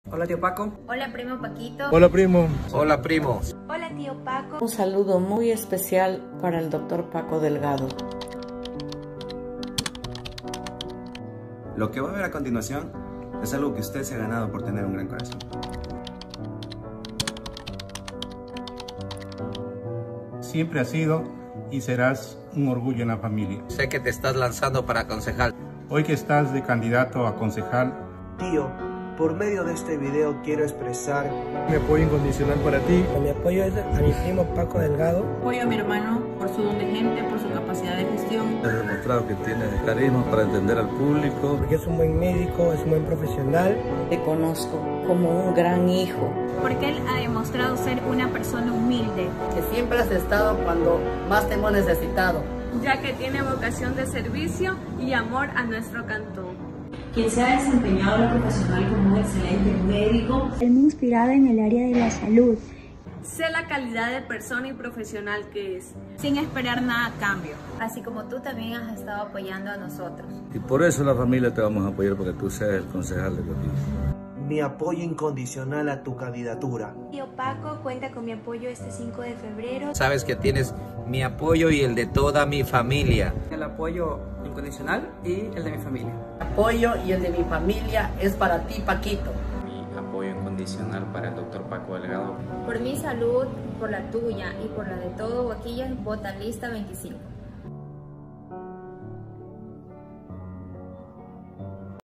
Hola tío Paco. Hola primo Paquito. Hola primo. Hola primo. Hola tío Paco. Un saludo muy especial para el doctor Paco Delgado. Lo que va a ver a continuación es algo que usted se ha ganado por tener un gran corazón. Siempre has sido y serás un orgullo en la familia. Sé que te estás lanzando para concejal. Hoy que estás de candidato a concejal, tío, por medio de este video quiero expresar mi apoyo incondicional para ti. Mi apoyo es a mi primo Paco Delgado. Apoyo a mi hermano por su don de gente, por su capacidad de gestión. Ha demostrado que tiene carisma para entender al público. Porque es un buen médico, es un buen profesional. Te conozco como un gran hijo. Porque él ha demostrado ser una persona humilde. Que siempre has estado cuando más te hemos necesitado. Ya que tiene vocación de servicio y amor a nuestro cantón. Quien se ha desempeñado en lo profesional como un excelente médico. Es muy inspirado en el área de la salud. Sé la calidad de persona y profesional que es, sin esperar nada a cambio. Así como tú también has estado apoyando a nosotros. Y por eso la familia te vamos a apoyar, porque tú seas el concejal de Coquimbo. Mi apoyo incondicional a tu candidatura. Tío Paco cuenta con mi apoyo este 5 de febrero. Sabes que tienes mi apoyo y el de toda mi familia. El apoyo incondicional y el de mi familia. Mi apoyo y el de mi familia es para ti, Paquito. Mi apoyo incondicional para el doctor Paco Delgado. Por mi salud, por la tuya y por la de todo Huaquillas, vota lista 25.